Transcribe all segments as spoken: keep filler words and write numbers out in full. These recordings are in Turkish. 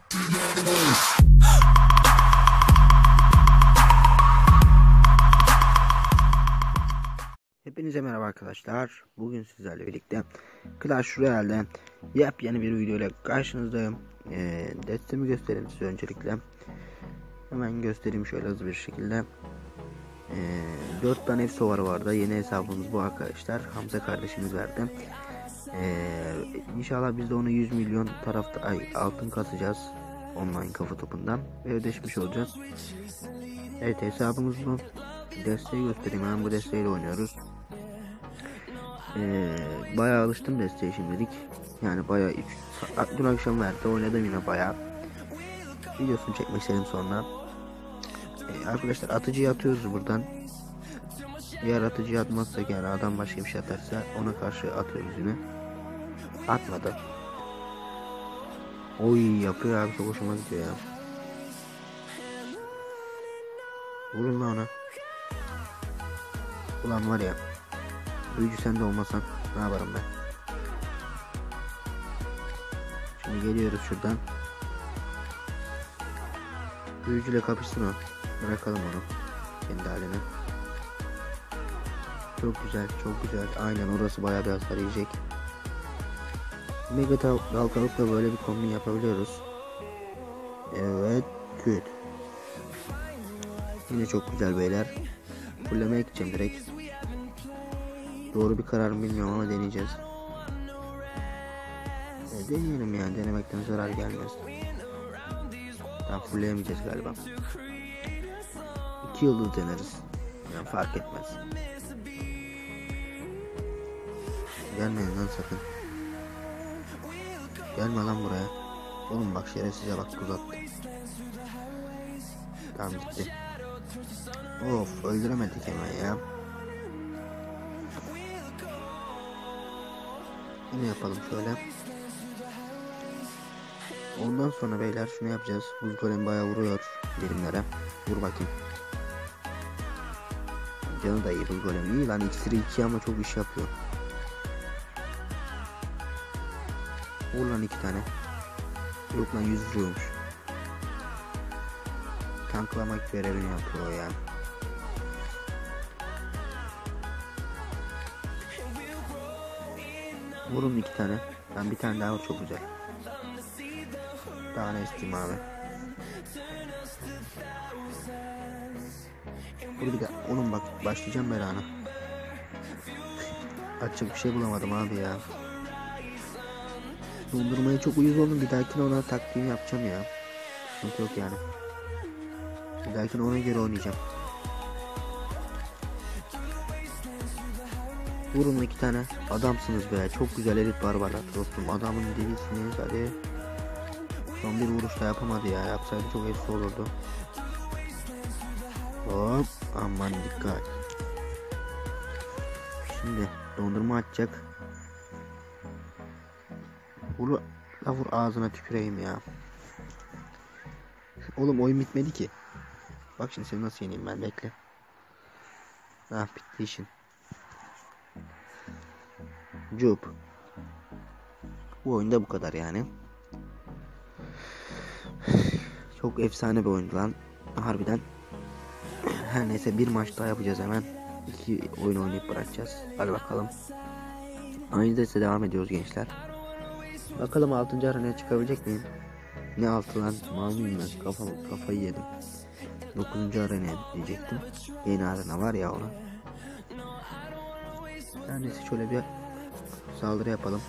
Hepinize merhaba arkadaşlar. Bugün sizlerle birlikte Clash Royale'de yepyeni bir video ile karşınızdayım. Ee, destemi göstereyim size öncelikle. Hemen göstereyim şöyle hızlı bir şekilde. Ee, dört tane efso var vardı. Yeni hesabımız bu arkadaşlar. Hamza kardeşimiz verdi. Ee, İnşallah biz de onu yüz milyon tarafta ay, altın kasacağız. Online kafa topundan. Ve ödeşmiş olacağız. Evet, hesabımız bu. Desteği göstereyim. Hemen bu desteğiyle oynuyoruz. Ee, bayağı alıştım desteğe şimdilik. Yani bayağı dün akşam verdi, oynadım yine bayağı. Videosunu çekmek istedim sonra. Ee, arkadaşlar atıcıyı atıyoruz buradan. Eğer atıcıyı atmazsak, yani adam başka bir şey atarsa ona karşı atıyoruz yine. Atmadı. Oy yapıyor abi, çok hoşuma gidiyor ya. Vurun lan ona. Ulan var ya, büyücü sen de olmasan ne yaparım ben. Şimdi geliyoruz şuradan. Büyücüyle kapışsın o. Bırakalım onu kendi haline. Çok güzel, çok güzel. Aynen, orası bayağı bir hasar yiyecek. Mega dalgalıkla böyle bir kombin yapabiliyoruz. Evet, good. Yine çok güzel beyler. Fullemeye gideceğim direkt. Doğru bir karar mı bilmiyorum ama deneyeceğiz. E, deneyelim yani, denemekten zarar gelmez. Tam fullleyemeyeceğiz galiba. İki yıldız deneriz. Yani fark etmez. Gelmeyin lan sakın. Gelme lan buraya. Oğlum bak, şerefsize bak, uzattı. Tamam, gitti. Of, öldüremedik hemen ya. Yine yapalım şöyle. Ondan sonra beyler şunu yapacağız. Buz golem bayağı vuruyor birimlere. Vur bakayım. Canı da iyi buz golem. İyi lan, iksiri iki ama çok iş yapıyor. Vur lan iki tane. Yok lan, yüz vuruyormuş. Tanklamak görevini yapıyor yani. Vurun iki tane. Ben bir tane daha vur, çok güzel. Daha ne isteyeyim abi. Vur bir de. Oğlum bak, başlayacağım belana. Açacak bir şey bulamadım abi ya. Dondurmaya çok uyuz oldum. Bir dahakine ona taktiğini yapacağım ya. Sıkıntı yok yani. Bir dahakine ona göre oynayacağım. Vurun iki tane. Adamsınız be. Çok güzel elit barbarlar dostum. Adamın dibisiniz. Hadi. Son bir vuruş da yapamadı ya. Yapsaydı çok etkili olurdu. Hop. Aman dikkat. Şimdi dondurma atacak. Vur. La vur, ağzına tüküreyim ya. Oğlum oyun bitmedi ki. Bak şimdi seni nasıl yeneyim ben, bekle. Ah, bitti işin. Cup. Bu oyunda bu kadar yani. Çok efsane bir oyundu lan. Harbiden. Her neyse, bir maç daha yapacağız hemen. İki oyun oynayıp bırakacağız. Hadi bakalım. Aynı derse devam ediyoruz gençler. Bakalım altıncı arenaya çıkabilecek miyim? Ne altı lan? Mal mıyım ben? Kafa, kafayı yedim. dokuzuncu arenaya diyecektim. Yeni arena var ya ona. Her neyse, şöyle bir saldırı yapalım.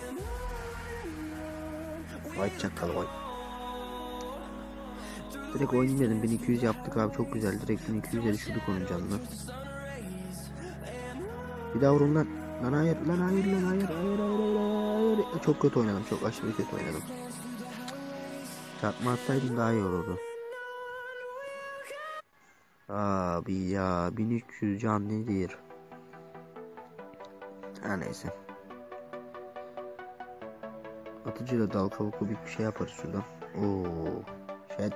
Vay çakal vay. Direkt oynayayım dedim. bin iki yüz yaptık abi, çok güzel. Direkt bin iki yüze düşürdük onun canını. Bir daha vurun lan. Lan hayır, lan hayır, lan hayır, hayır, hayır, hayır, hayır. Çok kötü oynadım, çok aşırı kötü oynadım. Çarpma atsaydım daha iyi olurdu. Abi ya, bin üç yüz can nedir? Her neyse. Atıcıyla dal kavuklu bir şey yaparız şuradan. Ooo. Shit.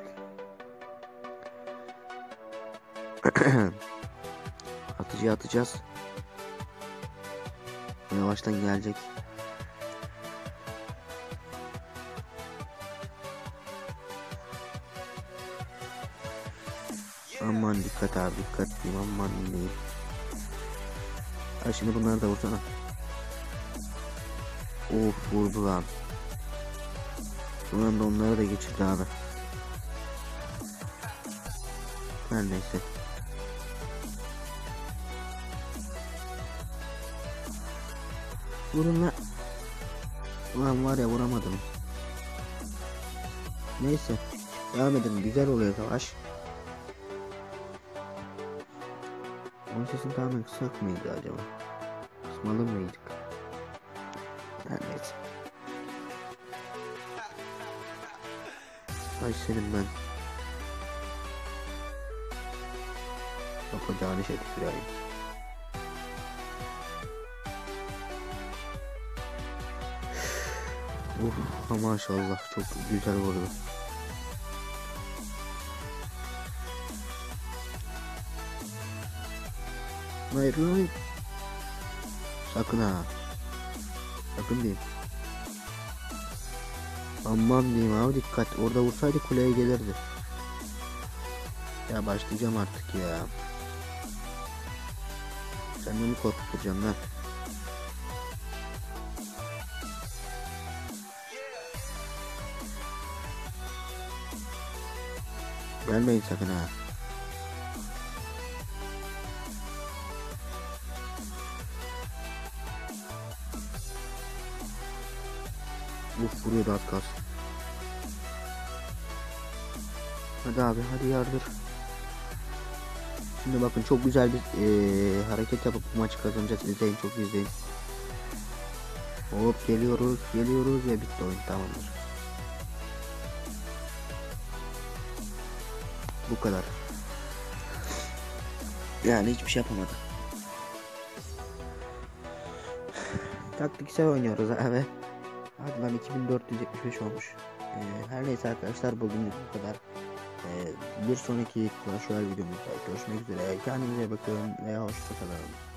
Atıcıya atacağız. Yavaştan gelecek. Aman dikkat abi, dikkat diyeyim, aman diyeyim. Ha şimdi bunları da vursana. Of, vurdu lan. Son anda onları da geçirdi abi. Her neyse. Vurun lan. Ulan var ya, vuramadım. Neyse. Devam edelim. Güzel oluyor savaş. Onun sesini tamamen kısak mıydı acaba? Kısmalı mıydık? Her neyse. Ay senin ben. Yapacağını şey tüküreyim. Uf, maşallah çok güzel vurdu. Hayır hayır. Sakın ha. Sakın diyeyim. Aman diyeyim abi, dikkat. Orada vursaydı kuleye gelirdi. Ya başlayacağım artık ya. Sen beni korkutacaksın lan. Gelmeyin sakın ha. Uf, vuruyordu az kalsın. Hadi abi, hadi yardır. Şimdi bakın, çok güzel bir ee, hareket yapıp bu maçı kazanacağız. İzleyin, çok izleyin. Hop, geliyoruz geliyoruz ve bitti oyun, tamamdır. Bu kadar. Yani hiçbir şey yapamadı. Taktiksel oynuyoruz abi. Hadi lan, iki bin dört yüz yetmiş beş olmuş. Ee, her neyse arkadaşlar, bugünlük bu kadar. Ee, bir sonraki Clash Royale videomuzda görüşmek üzere. Kendinize bakın ve hoşçakalın.